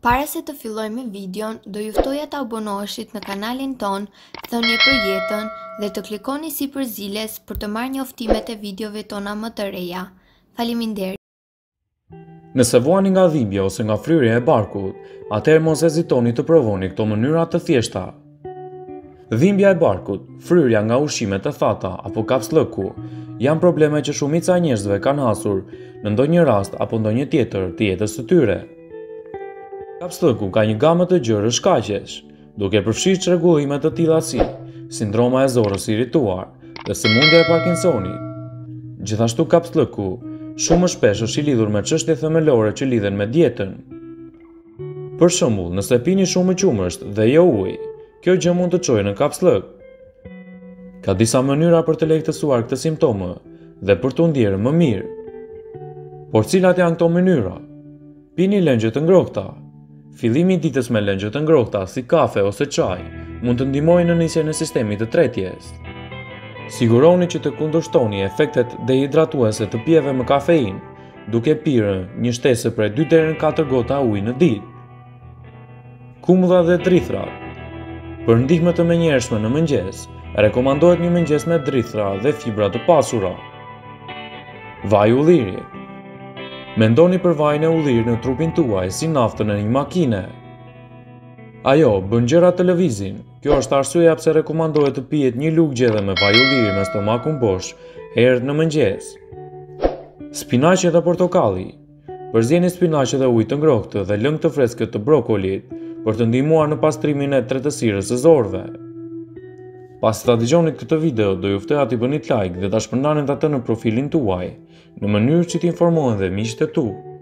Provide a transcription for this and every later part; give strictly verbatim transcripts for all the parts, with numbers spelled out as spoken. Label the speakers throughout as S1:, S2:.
S1: Para se të filloj me videon, do juftoja të abonoheshit në kanalin ton, thënie për jetën dhe të klikoni si për ziles për të marrë njoftimet e videove tona më të reja. Faleminderit.
S2: Nëse vuani nga dhimbja ose nga fryrja e barkut, atëherë mos hezitoni të provoni këto mënyra të thjeshta. Dhimbja e barkut, fryrja nga ushqimet e thata apo kapslëku janë probleme që shumica e njerëzve kanë hasur në ndonjë rast apo ndonjë tjetër të jetës së tyre. Kapslëku ka një gamë të gjerë shkaqesh, duke përfshirë çrregullime të tilla si sindroma e zorrës irrituar dhe sëmundja e Parkinsonit. Gjithashtu kapslëku shumë më shpesh është i lidhur me çështje themelore që lidhen me dietën. Për shembull, nëse pini shumë qumësht dhe jo ujë, kjo gjë mund të çojë në kapslëk. Ka disa mënyra për të lehtësuar këtë simptome dhe për të ndjerë më mirë. Por cilat janë këto mënyra? Pini lëngje të ngrohta. Fillimi i ditës me lëngje të ngrohta si kafe ose çaj mund të ndihmojë në nisjen e sistemit të tretjes. Siguroni që të kundërshtoni efektet dehidratuese të pijeve me kafeinë, duke pirë një shtesë prej dy deri në katër gota ujë në ditë. Kumdha dhe drithrat. Për ndihmë të menjëhershme në mëngjes, rekomandohet një mëngjes me drithra dhe fibra të pasura. Vaj ulliri. Mendoni për vajin e ullirit në trupin tuaj si naftën e një makine. Ajo bën gjëra të lëvizin. Kjo është arsyeja pse rekomandohet të pihet një lugë gjelle me vaj ulliri me stomakun bosh herët në mëngjes. Spinaqi dhe portokalli. Përzjeni spinaqe dhe ujë të ngrohtë dhe lëng të freskët të brokolit për të ndihmuar në pastrimin e tretësirës së zorëve. Pasi ta dëgjoni këtë video, do ju ftoj t'i bëni like dhe ta shpërndani atë në profilin tuaj, në mënyrë që t'informohen dhe miqtë e tu.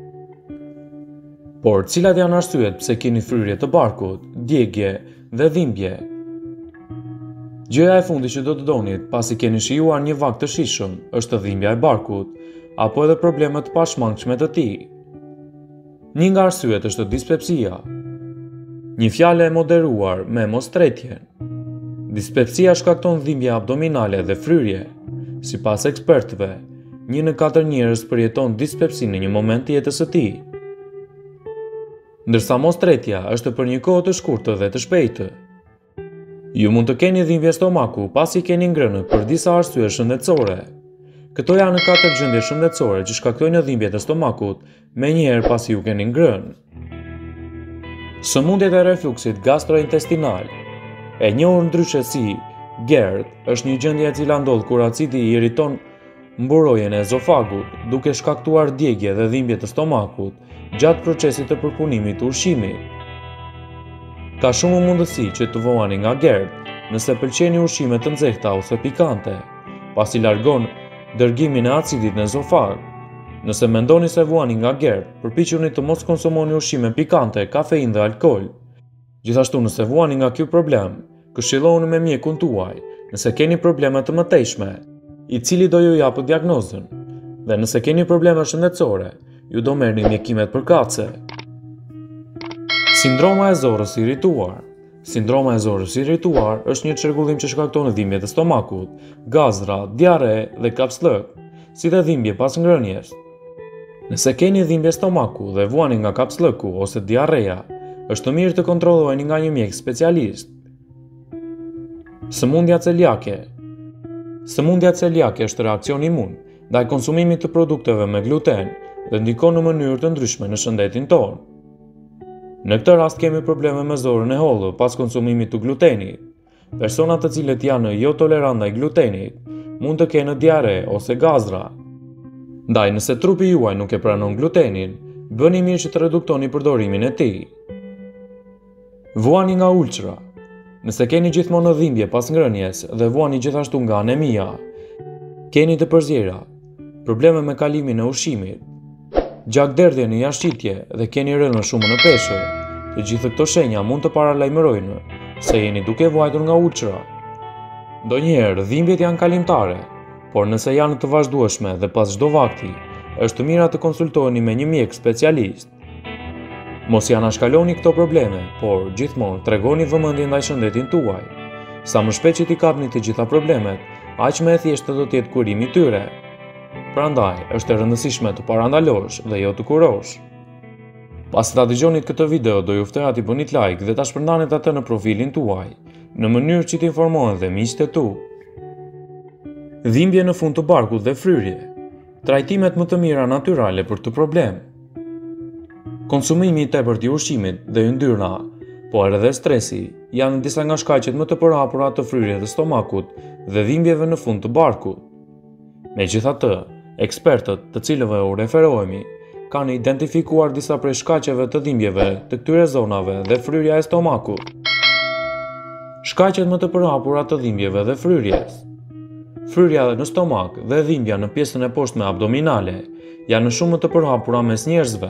S2: Por cilat janë arsyet pse keni fryrje të barkut, djegje dhe dhimbje? Gjëja e fundit që do të donit pasi keni shijuar një vak të shishëm është dhimbja e barkut, apo edhe problemet të pashmangshme të tij. Një nga arsyet është dispepsia. Një fjalë e moderuar me mos tretjen. Dispepsia shkakton dhimbje abdominale dhe fryrje. Sipas ekspertëve, një në katër njerëz përjeton dispepsi në një moment të jetës së tij. Ndërsa mos tretja është për një kohë të shkurtër dhe të shpejtë. Ju mund të keni dhimbje stomaku pasi keni ngrënë për disa arsye shëndetësore. Këto janë katër gjendje shëndetësore që shkaktojnë dhimbje të stomakut menjëherë pasi ju keni ngrënë. Sëmundjet e refluksit gastrointestinal. E njohur ndryshe si GERD është një gjendje e cila ndodh kur acidi i irriton mburojën e ezofagut, duke shkaktuar djegje dhe dhimbje të stomakut gjatë procesit të përpunimit të ushqimit. Ka shumë mundësi që të vuani nga GERD nëse pëlqeni ushqime të nxehta ose pikante, pasi largon dërgimin e acidit në ezofag. Nëse mendoni se vuani nga GERD, përpiquni të mos konsumoni ushqime pikante, kafeinë dhe alkool. Gjithashtu nëse vuani nga ky problem, këshilloni me mjekun tuaj nëse keni probleme të mëtejshme, i cili do ju japë diagnozën, dhe nëse keni probleme shëndetësore, ju do merrni mjekimet përkatëse. Sindroma e zorrës irrituar. Sindroma e zorrës irrituar është një çrregullim që shkakton dhimbje të stomakut, gazra, diare dhe kapslëk, si dhe dhimbje pas ngrënies. Nëse keni dhimbje stomaku dhe vuani nga kapslëku ose diarreja, është të mirë të kontrolloheni nga një mjek specialist. Sëmundja celiake. Sëmundja celiake është reakcion imun ndaj konsumimit të produkteve me gluten dhe ndikon në mënyrë të ndryshme në shëndetin tonë. Në këtë rast kemi probleme me zorën e hollë pas konsumimit të glutenit. Personat të cilët janë jo tolerant ndaj glutenit mund të kenë diare ose gazra. Ndaj nëse trupi juaj nuk e pranon glutenin, bëni mirë që të reduktoni përdorimin e tij. Vuani nga ulçra. Nëse keni gjithmonë dhimbje pas ngrënies dhe vuani gjithashtu nga anemia, keni të përzjera, probleme me kalimin e ushqimit, gjakderdhje në jashtëqitje dhe keni rënë shumë në peshë, të gjithë këto shenja mund të paralajmërojnë se jeni duke vuajtur nga ulçra. Ndonjëherë dhimbjet janë kalimtare, por nëse janë të vazhdueshme dhe pas çdo vakti, është mirë të konsultoheni me një mjek specialist. Mos ja anashkaloni këto probleme, por gjithmonë tregoni vëmendje ndaj shëndetit tuaj. Sa më shpejt që t'i kapni të gjitha problemet, aq më e thjeshtë do të jetë kurimi i tyre. Prandaj, është e rëndësishme të parandalosh dhe jo të kurosh. Pasi ta dëgjonit këtë video, do ju ftoj t'i bënit like dhe ta shpërndanit atë në profilin tuaj, në mënyrë që t'informohen dhe miqtë e tu. Dhimbje në fund të barkut dhe fryrje. Trajtimet më të mira natyrale për këtë problem. Konsumimi i tepërt i ushqimit dhe yndyrna, por edhe stresi, janë disa nga shkaqet më të përhapura të fryrjes të stomakut dhe dhimbjeve në fund të barkut. Megjithatë, ekspertët, të cilëve u referohemi, kanë identifikuar disa prej shkaqeve të dhimbjeve të këtyre zonave dhe fryrja e stomakut. Shkaqet më të përhapura të dhimbjeve dhe fryrjes. Fryrja në stomak dhe dhimbja në pjesën e poshtme abdominale janë shumë më të përhapura mes njerëzve.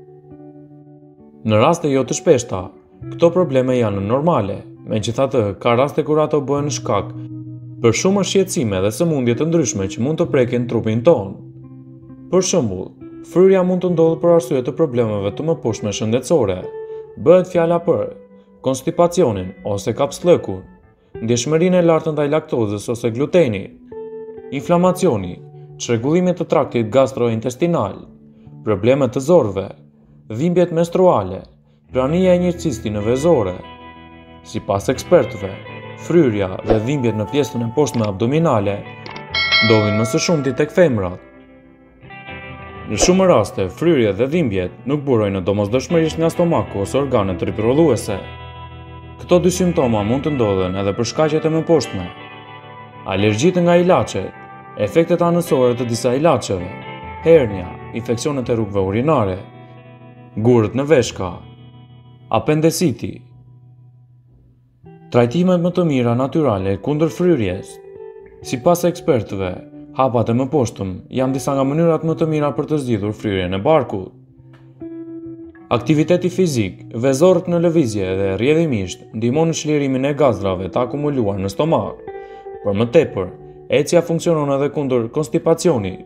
S2: Në raste jo të shpeshta, këto probleme janë normale, megjithatë ka raste kur ato bëhen shkak për shumë shqetësime dhe sëmundje të ndryshme që mund të prekin trupin tonë. Për shembull, fryrja mund të ndodhë për arsye të problemeve të mëposhtme shëndetësore. Bëhet fjala për konstipacionin ose kapslëkun, ndjeshmërinë e lartë ndaj laktozës ose glutenit, inflamacioni, çrregullimet të traktit gastrointestinal, probleme të zorëve, dhimbjet menstruale, prania e një cisti në vezore. Sipas ekspertëve, fryrja dhe dhimbjet në pjesën e poshtme abdominale ndodhin më së shumti tek femrat. Në shumë raste, fryrjet dhe dhimbjet nuk burojnë domosdoshmërisht nga stomaku ose organet riprodhuese. Këto dy simptoma mund të ndodhen edhe për shkaqet e mëposhtme. Alergjitë nga ilaçet, efektet anësore të disa ilaçeve, hernia, infeksionet e rrugëve urinare, gurët në veshka, apendiciti. Trajtimet më të mira natyrale kundër fryrjes. Sipas ekspertëve, hapat e mëposhtëm janë disa nga mënyrat më të mira për të zgjidhur fryrjen e barkut. Aktiviteti fizik, vezorët në lëvizje dhe rrjedhimisht ndihmon në çlirimin e gazrave të akumuluar në stomak. Por më tepër, ecja funksionon edhe kundër konstipacionit.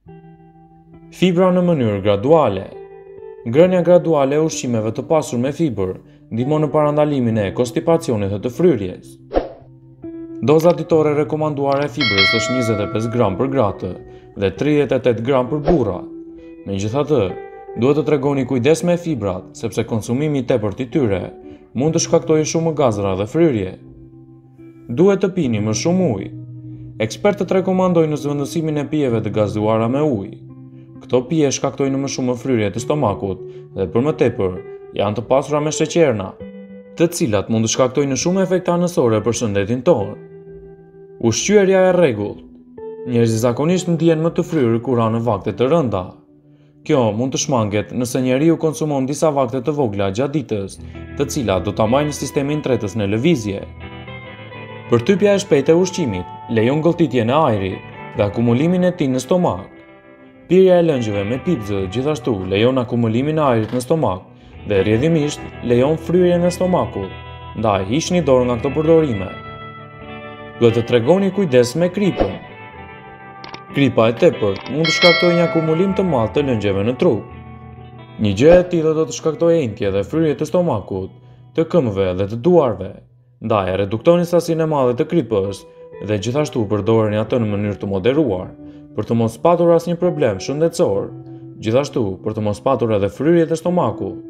S2: Fibra në mënyrë graduale. Ngrënia graduale e ushqimeve të pasur me fibër ndihmon në parandalimin e konstipacionit dhe të fryrjes. Doza ditore rekomanduar e fibrës është njëzet e pesë gram për gratë dhe tridhjetë e tetë gram për burra. Megjithatë, duhet të tregoni kujdes me fibrat, sepse konsumimi i tepërt i tyre mund të shkaktojë shumë gazra dhe fryrje. Duhet të pini më shumë ujë. Ekspertët rekomandojnë zëvendësimin e pijeve të gazuara me ujë. Këto pije shkaktojnë më shumë fryrje të stomakut dhe për më tepër janë të pasura me sheqerna, të cilat mund të shkaktojnë shumë efekte anësore për shëndetin tonë. Ushqyerja e rregullt. Njerëzit zakonisht ndihen më të fryrë kur hanë vakte të rënda. Kjo mund të shmanget nëse njeriu konsumon disa vakte të vogla gjatë ditës, të cilat do ta mbajnë sistemin tretës në lëvizje. Përtypja e shpejtë e ushqimit lejon gëlltitjen e ajrit dhe akumulimin e tij në stomak. Pirja e lëngjeve me pipzë gjithashtu lejon akumulimin e ajrit në stomak dhe rrjedhimisht lejon fryrjen e stomakut. Ndaj hiqni dorë nga këto përdorime. Duhet të tregoni kujdes me kripën. Kripa e tepërt mund të shkaktojë një akumulim të madh të lëngjeve në trup. Një gjë e tillë do të shkaktojë entje dhe fryrje të stomakut, të këmbëve dhe të duarve. Ndaj reduktoni sasinë e madhe të kripës dhe gjithashtu përdoreni atë në mënyrë të moderuar, për të mos patur asnjë problem shëndetësor, gjithashtu për të mos patur edhe fryrje të stomakut.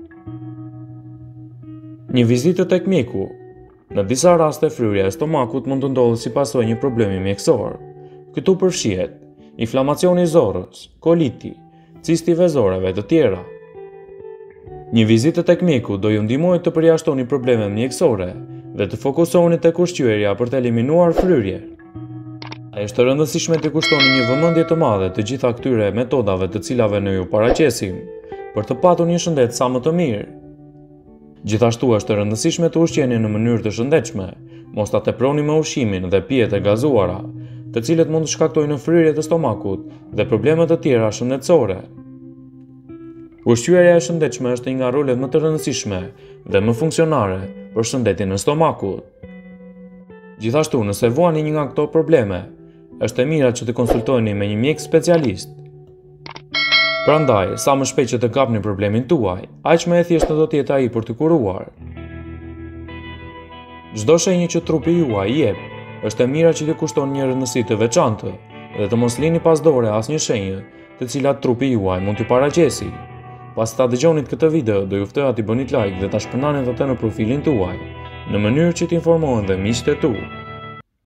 S2: Një vizitë tek mjeku. Në disa raste fryrja e stomakut mund të ndodhë si pasojë një problemi mjekësor. Këtu përfshihet inflamacioni i zorrës, koliti, cisti vezoreve të tjera. Një vizitë tek mjeku do ju ndihmojë të përjashtoni problemet mjekësore dhe të fokusoheni tek ushqyerja për të eliminuar fryrje. Është e rëndësishme të kushtoni një vëmendje të madhe të gjitha këtyre metodave të cilave ne ju paraqesim, për të patur një shëndet sa më të mirë. Gjithashtu është e rëndësishme të ushqeni në mënyrë të shëndetshme, mos ta teproni me ushqimin dhe pijet e gazuara, të cilët mund të shkaktojnë fryrje të stomakut dhe probleme të tjera shëndetësore. Ushqyerja e shëndetshme është një nga rolet më të rëndësishme dhe më funksionare për shëndetin e stomakut. Gjithashtu, nëse vuani një nga këto probleme, është e mira që të konsultoheni me një mjek specialist. Prandaj, sa më shpejt që të kapni problemin tuaj, aq më e thjeshtë do të jetë ai për të kuruar. Çdo shenjë që trupi juaj jep, është e mira që të kushton një rëndësi të veçantë dhe të mos lini pas dore asnjë shenjë të cilat trupi juaj mund t'ju paraqesi. Pas ta dëgjonit këtë video, do ju ftoja t'i bënit like dhe ta shpërndanit atë në profilin tuaj, në mënyrë që t'informohen dhe miqtë e tu